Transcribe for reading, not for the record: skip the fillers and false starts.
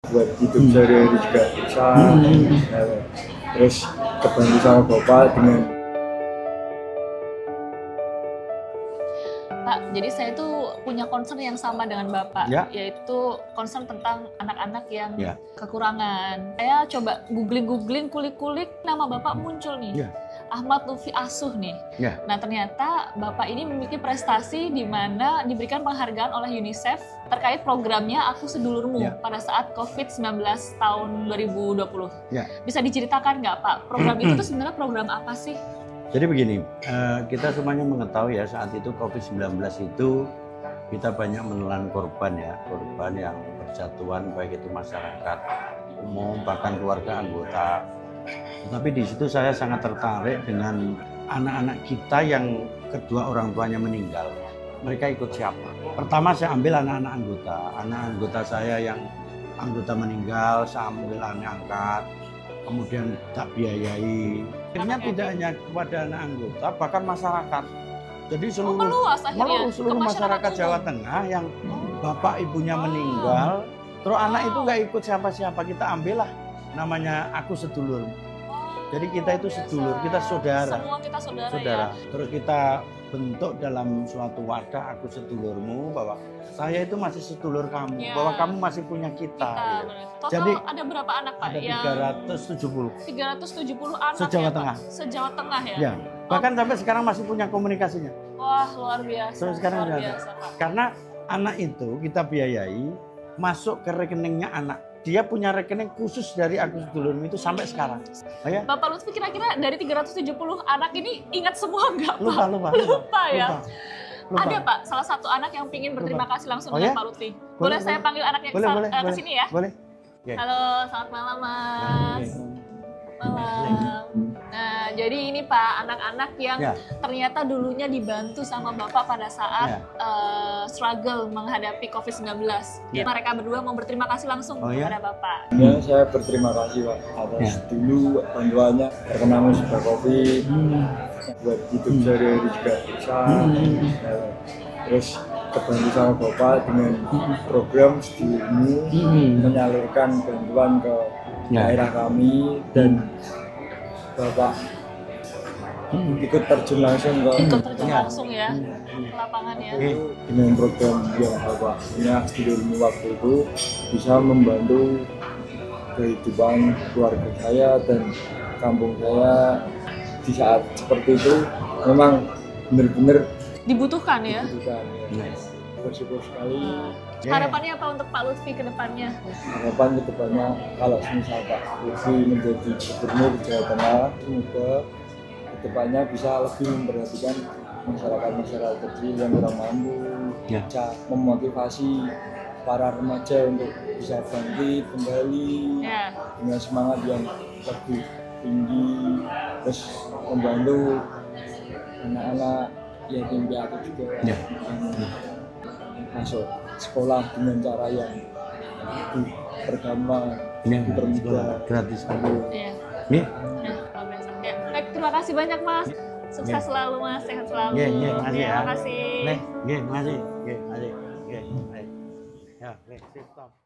buat hidup sehari-hari juga bisa. Terus kebantu sama bapak dengan Pak, jadi saya tuh punya concern yang sama dengan Bapak, yaitu concern tentang anak-anak yang kekurangan. Saya coba googling, kulik-kulik, nama Bapak muncul nih, Ahmad Lutfi Asuh nih. Nah ternyata Bapak ini memiliki prestasi di mana diberikan penghargaan oleh UNICEF terkait programnya Aku Sedulurmu pada saat COVID-19 tahun 2020. Bisa diceritakan nggak Pak, program itu tuh sebenarnya program apa sih? Jadi begini, kita semuanya mengetahui ya saat itu COVID-19 itu kita banyak menelan korban ya, korban yang berjatuhan baik itu masyarakat umum bahkan keluarga anggota. Tetapi di situ saya sangat tertarik dengan anak-anak kita yang kedua orang tuanya meninggal. Mereka ikut siapa? Pertama saya ambil anak-anak anggota saya yang anggota meninggal, saya ambil anak angkat. Kemudian tak biayai. Akhirnya tidak hanya kepada anak anggota, bahkan masyarakat. Jadi seluruh masyarakat Jawa Tengah yang bapak ibunya meninggal, terus anak itu nggak ikut siapa-siapa, kita ambillah namanya Aku Sedulurmu. Jadi kita itu sedulur, kita saudara. Semua kita saudara. Terus kita bentuk dalam suatu wadah Aku Sedulurmu, bahwa saya itu masih sedulur kamu, bahwa kamu masih punya kita. Total jadi ada berapa anak Pak? Ada 370. 370 anak se-Jawa Tengah. Se-Jawa Tengah ya? Ya. Bahkan sampai sekarang masih punya komunikasinya. Wah luar biasa. Terus sekarang luar biasa, Pak. Karena anak itu kita biayai masuk ke rekeningnya anak. Dia punya rekening khusus dari Aku Sedulurmu itu sampai sekarang. Ya? Bapak Lutfi kira-kira dari 370 anak ini ingat semua nggak Pak? Lupa ya? Lupa. Ada Pak, salah satu anak yang ingin berterima kasih langsung dengan Pak Lutfi. Boleh saya panggil anaknya ke sini ya? Boleh. Halo, selamat malam Mas. Malam. Nah, jadi ini Pak, anak-anak yang ternyata dulunya dibantu sama Bapak pada saat struggle menghadapi COVID-19. Mereka berdua mau berterima kasih langsung kepada Bapak. Ya, saya berterima kasih Pak atas dulu bantuannya terkena musibah COVID, buat hidup sehari-hari juga bisa. Terus kebantu sama bapak dengan program Sedulurmu menyalurkan bantuan ke daerah kami, dan bapak ikut terjun langsung ke lapangan ya. Dengan program yang bapak punya Sedulurmu waktu itu bisa membantu kehidupan keluarga saya dan kampung saya di saat seperti itu memang benar-benar dibutuhkan ya. Bersyukur sekali. Harapannya apa untuk Pak Lutfi ke depannya? Harapan ke depannya kalau misal Pak Lutfi menjadi gubernur Jawa Tengah, semoga ke depannya bisa lebih memperhatikan masyarakat kecil yang kurang mampu, bisa memotivasi para remaja untuk bisa bangkit kembali dengan semangat yang lebih tinggi, terus membantu anak-anak yatim piatu juga yang masuk sekolah dengan cara yang beragama, dipermudah, gratis. Baik, terima kasih banyak Mas. Sukses selalu Mas, sehat selalu. Terima kasih. Terima kasih.